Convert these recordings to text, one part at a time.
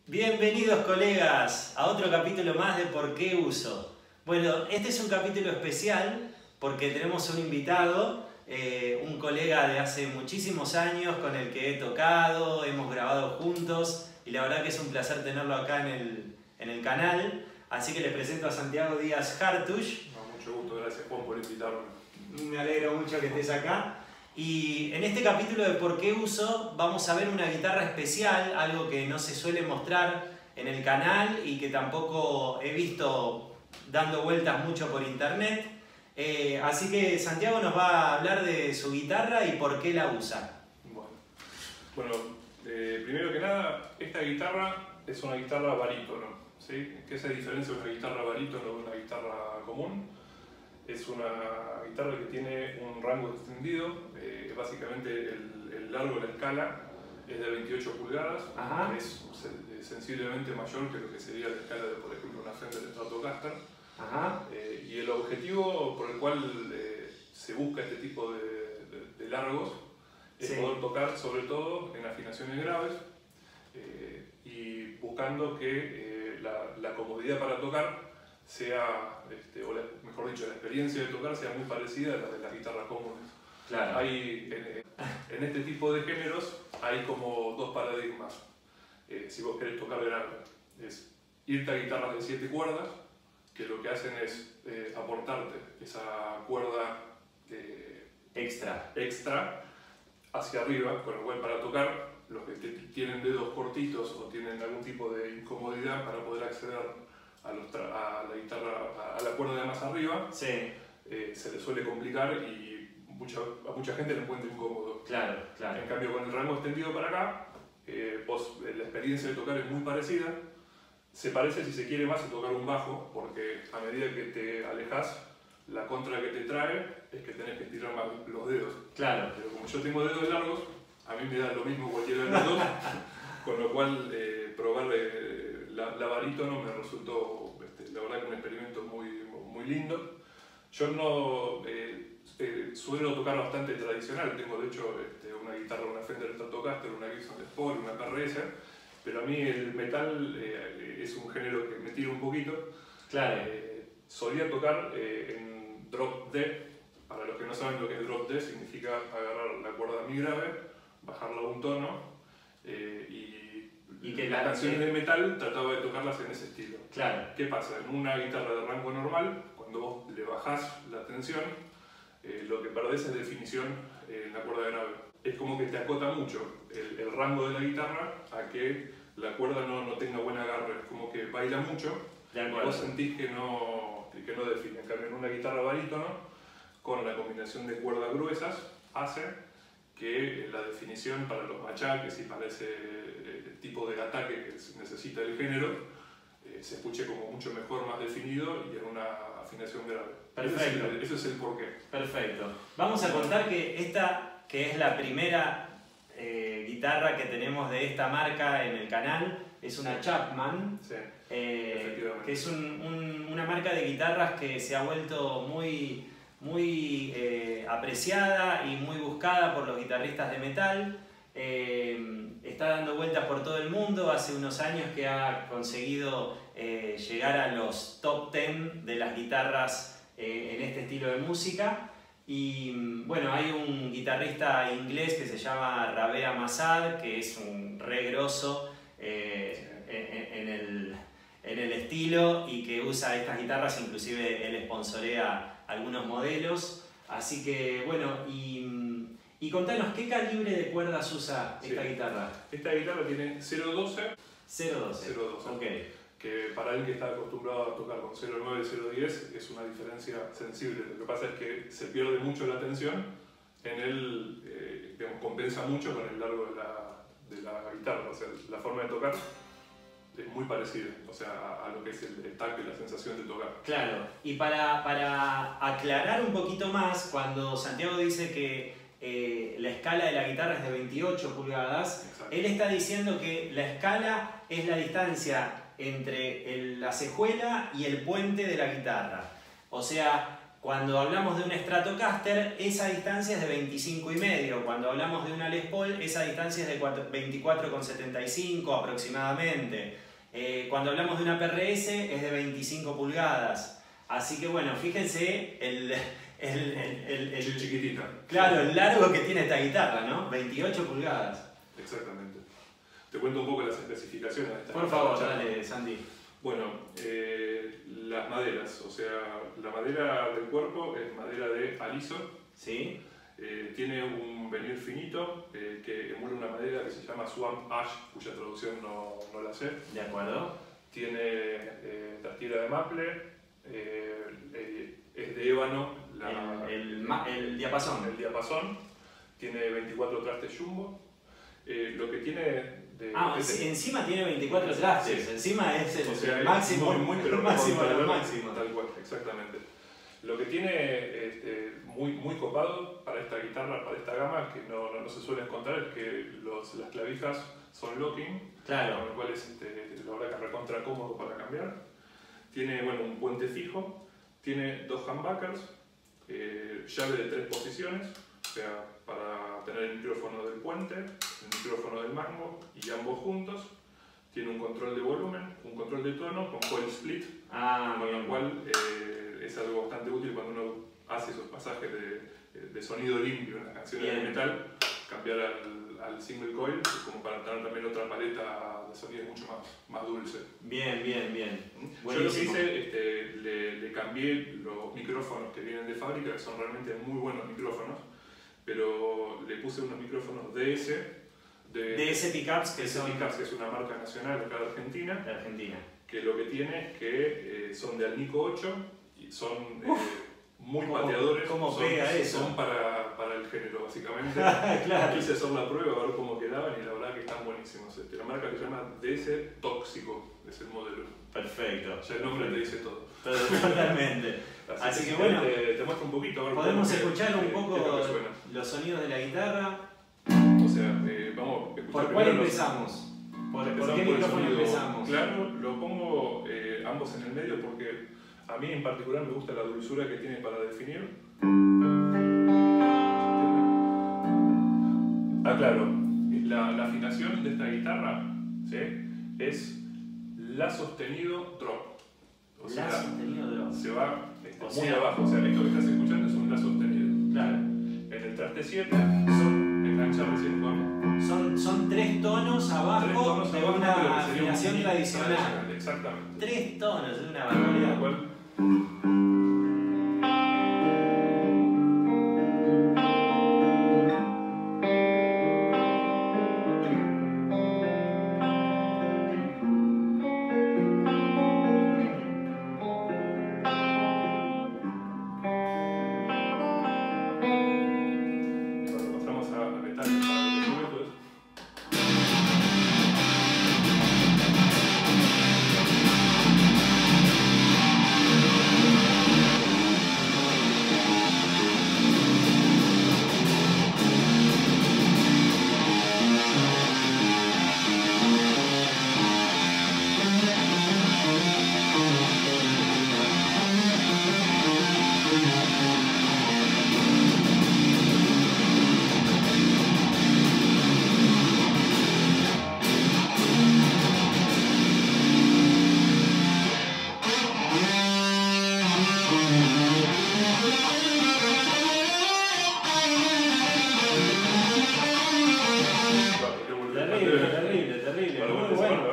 Bienvenidos colegas a otro capítulo más de ¿Por qué uso? Bueno, este es un capítulo especial porque tenemos un invitado, un colega de hace muchísimos años con el que he tocado, hemos grabado juntos y la verdad que es un placer tenerlo acá en el canal. Así que les presento a Santiago Díaz Hartush. Mucho gusto, gracias Juan por invitarme. Me alegro mucho que estés acá. Y en este capítulo de ¿Por qué uso? Vamos a ver una guitarra especial, algo que no se suele mostrar en el canal y que tampoco he visto dando vueltas mucho por internet. Así que Santiago nos va a hablar de su guitarra y por qué la usa. Bueno, primero que nada, esta guitarra es una guitarra barítono, ¿sí? ¿Qué se diferencia de una guitarra barítono de una guitarra común? Es una guitarra que tiene un rango extendido, básicamente el largo de la escala es de 28 pulgadas, es sensiblemente mayor que lo que sería la escala de, por ejemplo, una Fender Stratocaster. Y el objetivo por el cual se busca este tipo de largos es poder tocar sobre todo en afinaciones graves y buscando que la comodidad para tocar sea, o mejor dicho, la experiencia de tocar sea muy parecida a la de las guitarras comunes. Claro. En este tipo de géneros hay como dos paradigmas. Si vos querés tocar grave, es irte a guitarras de 7 cuerdas, que lo que hacen es aportarte esa cuerda extra hacia arriba, con lo cual para tocar, los que tienen dedos cortitos o tienen algún tipo de incomodidad para poder acceder a la guitarra, a la cuerda de más arriba, se le suele complicar y a mucha gente le encuentra incómodo. Claro. En cambio, con el rango extendido para acá, la experiencia de tocar es muy parecida. Se parece, si se quiere, más a tocar un bajo, porque a medida que te alejas, la contra que te trae es que tenés que estirar más los dedos. Claro. Pero como yo tengo dedos largos, a mí me da lo mismo cualquiera de los dos, con lo cual probar la barítono me resultó, la verdad, que un experimento muy lindo. Yo no suelo tocar bastante tradicional, tengo de hecho una guitarra, una Fender Stratocaster, una Gibson Les Paul, una PRS, pero a mí el metal es un género que me tira un poquito. Claro. Solía tocar en drop D. Para los que no saben lo que es drop D, significa agarrar la cuerda mi grave, bajarla un tono y que las canciones de metal trataba de tocarlas en ese estilo. Claro. ¿Qué pasa? En una guitarra de rango normal, cuando vos le bajás la tensión, lo que perdés es definición en la cuerda grave. Es como que te acota mucho el rango de la guitarra a que la cuerda no tenga buen agarre, es como que baila mucho y vos sentís que no define. En cambio, en una guitarra barítono, con la combinación de cuerdas gruesas, hace que la definición para los machaques y para ese tipo de ataque que necesita el género se escuche como mucho mejor, más definido y en una afinación grave. Perfecto. Ese es el porqué. Perfecto. Vamos a contar que esta, que es la primera guitarra que tenemos de esta marca en el canal, es una Chapman, que es una marca de guitarras que se ha vuelto muy apreciada y muy buscada por los guitarristas de metal. Está dando vueltas por todo el mundo, hace unos años que ha conseguido llegar a los top 10 de las guitarras en este estilo de música. Y bueno, hay un guitarrista inglés que se llama Rabea Masad, que es un re grosso en el estilo y que usa estas guitarras, inclusive él sponsorea algunos modelos. Así que bueno, y contanos, ¿qué calibre de cuerdas usa esta guitarra? Esta guitarra tiene 0.12. 0.12. Ok. Que para alguien que está acostumbrado a tocar con 0.9, 0.10 es una diferencia sensible. Lo que pasa es que se pierde mucho la tensión, en él compensa mucho con el largo de la guitarra. O sea, la forma de tocar es muy parecida, o sea, a lo que es el tacto y la sensación de tocar. Claro, y para aclarar un poquito más, cuando Santiago dice que la escala de la guitarra es de 28 pulgadas, exacto, él está diciendo que la escala es la distancia entre la cejuela y el puente de la guitarra. O sea, Cuando hablamos de una Stratocaster, esa distancia es de 25,5. Cuando hablamos de una Les Paul, esa distancia es de 24,75 aproximadamente. Cuando hablamos de una PRS, es de 25 pulgadas. Así que bueno, fíjense el chiquitita. Claro, el largo que tiene esta guitarra, ¿no? 28 pulgadas. Exactamente. Te cuento un poco las especificaciones de esta Por favor, dale, Santi. Bueno, las maderas, o sea, la madera del cuerpo es madera de aliso. ¿Sí? Tiene un veneer finito que emula una madera que se llama Swamp Ash, cuya traducción no la sé. De acuerdo. Tiene tartira de maple, es de ébano. El diapasón. El diapasón. Tiene 24 trastes jumbo. Lo que tiene... encima tiene 24 trastes, sí. Encima es el, o sea, máximo, pero máximo de lo máximo. Tal cual, exactamente. Lo que tiene muy copado para esta guitarra, para esta gama, que no se suele encontrar, es que las clavijas son locking, claro, con lo cual es la verdad que recontra cómodo para cambiar. Tiene un puente fijo, tiene 2 humbuckers, llave de 3 posiciones, o sea, para tener el micrófono del puente, el micrófono del mango y ambos juntos. Tiene un control de volumen, un control de tono con coil split, con lo cual es algo bastante útil cuando uno hace esos pasajes de sonido limpio en las canciones de metal, cambiar al single coil como para tener también otra paleta de sonido mucho más dulce. Bien. Buenísimo. Yo lo que hice, le cambié los micrófonos que vienen de fábrica, que son realmente muy buenos micrófonos, pero le puse unos micrófonos DS Pickups, que es una marca nacional acá de Argentina. Que lo que tiene es que son de Alnico 8 y son muy pateadores. ¿Cómo pega eso? Son para el género, básicamente. Claro. Quise hacer la prueba, a ver cómo quedaban y la verdad que están buenísimos. La marca se llama DS Tóxico, es el modelo. Perfecto. Ya el nombre te dice todo. Totalmente. Así que bueno, te muestro un poquito. A ver podemos escuchar un poco los sonidos de la guitarra. O sea, vamos a escuchar. ¿Por cuál empezamos? ¿Por qué micrófono empezamos? Claro, lo pongo ambos en el medio porque a mí en particular me gusta la dulzura que tiene para definir. Claro, la afinación de esta guitarra, ¿sí?, es La sostenido drop. O sea, La sostenido drop. Se va muy abajo, o sea, esto que estás escuchando es un La sostenido. Claro. En el traste 7 son enganchar recién con... Son 3 tonos abajo de una afinación tradicional. Exactamente. 3 tonos, es una barbaridad. Terrible. Muy bueno.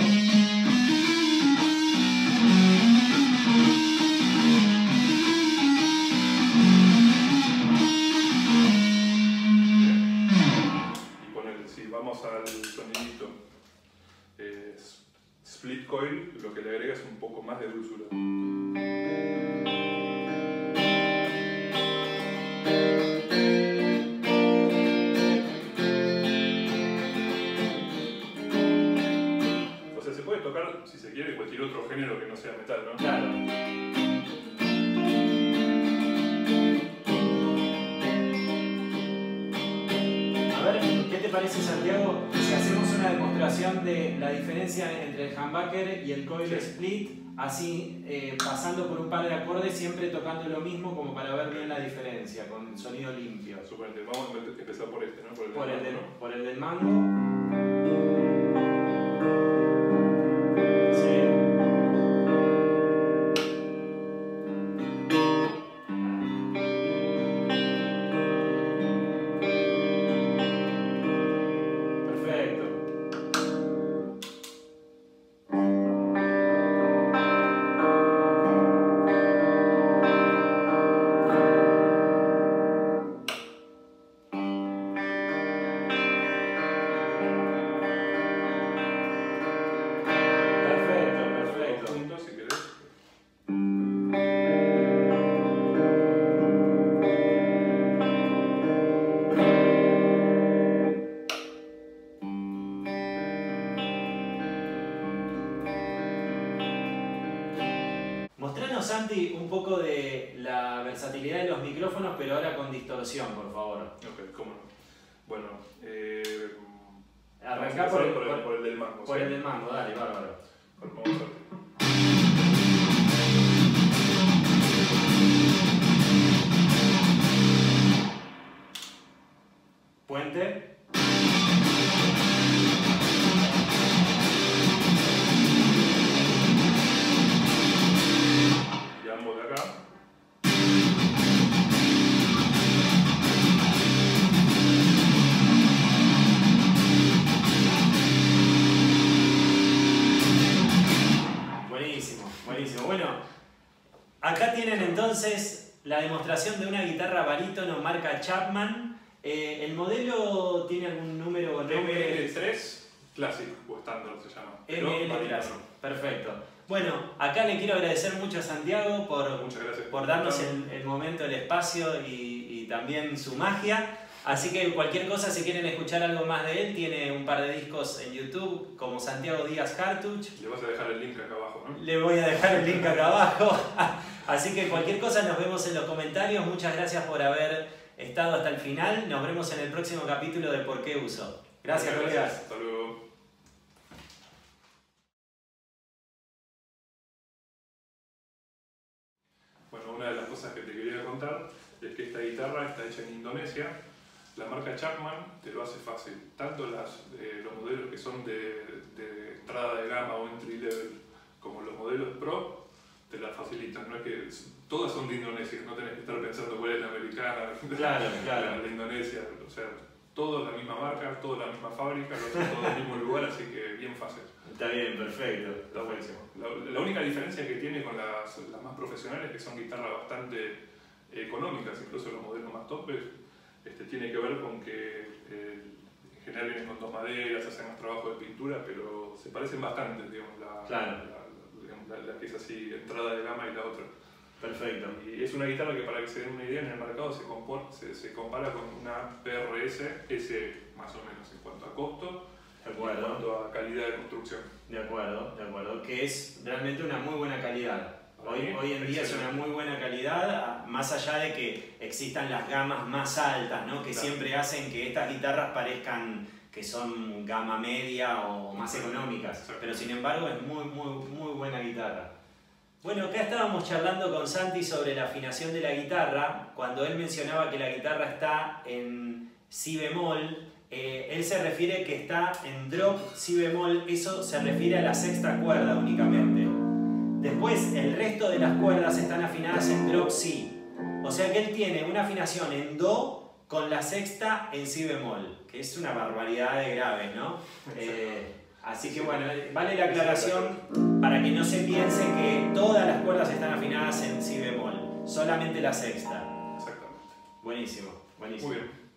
Si vamos al sonidito split coil, lo que le agrega es un poco más de dulzura. O sea, se puede tocar, si se quiere, cualquier otro género que no sea metal, ¿no? Claro. A ver, ¿qué te parece, Santiago, si hacemos una demostración de la diferencia entre el humbucker y el coil split, así pasando por un par de acordes, siempre tocando lo mismo como para ver bien la diferencia, con sonido limpio? Suponete, vamos a empezar por este, ¿no? Por el del mango. Mostranos, Santi, un poco de la versatilidad de los micrófonos, pero ahora con distorsión, por favor. Ok, cómo no. Bueno, arrancá por el del mango. Por el del mango, dale, bárbaro. Bueno, vamos a ver. Puente. Y ambos de acá. Buenísimo, buenísimo. Bueno, acá tienen entonces la demostración de una guitarra barítono marca Chapman. ¿El modelo tiene algún número o nombre? ML3 Classic o estándar se llama. ML Classic, perfecto. Bueno, acá le quiero agradecer mucho a Santiago por darnos el momento, el espacio y también su magia. Así que cualquier cosa, si quieren escuchar algo más de él, tiene un par de discos en YouTube como Santiago Díaz Cartuch. Le vas a dejar el link acá abajo, ¿no? Le voy a dejar el link acá abajo. Así que cualquier cosa nos vemos en los comentarios. Muchas gracias por haber estado hasta el final. Nos vemos en el próximo capítulo de Por qué Uso. Gracias, colegas. Hasta luego. Bueno, una de las cosas que te quería contar es que esta guitarra está hecha en Indonesia. La marca Chapman te lo hace fácil. Tanto los modelos que son de entrada de gama o entry level como los modelos Pro te la facilitan. No es que todas son de Indonesia, no tenés que estar pensando cuál es la americana, Claro. la de Indonesia. O sea, todo la misma marca, toda la misma fábrica, lo hacen todo en el mismo lugar, así que bien fácil. Está bien, perfecto. Está buenísimo. La única diferencia que tiene con las más profesionales es que son guitarras bastante económicas, incluso los modelos más topes, tiene que ver con que en general vienen con dos maderas, hacen más trabajo de pintura, pero se parecen bastante, digamos, la que es así, entrada de gama y la otra. Perfecto. Y es una guitarra que, para que se den una idea, en el mercado se compara con una PRS S más o menos en cuanto a costo, en cuanto a calidad de construcción. De acuerdo, que es realmente una muy buena calidad. Hoy en día es una muy buena calidad, más allá de que existan las gamas más altas, ¿no? Que siempre hacen que estas guitarras parezcan que son gama media o más económicas, pero sin embargo es muy buena guitarra. Bueno, acá estábamos charlando con Santi sobre la afinación de la guitarra. Cuando él mencionaba que la guitarra está en si bemol, él se refiere que está en drop si bemol, eso se refiere a la sexta cuerda únicamente. Después, el resto de las cuerdas están afinadas en drop si. O sea que él tiene una afinación en do con la sexta en si bemol, que es una barbaridad de grave, ¿no? Así que bueno, vale la aclaración para que no se piense que todas las cuerdas están afinadas en si bemol, solamente la sexta. Exactamente. Buenísimo, buenísimo. Muy bien.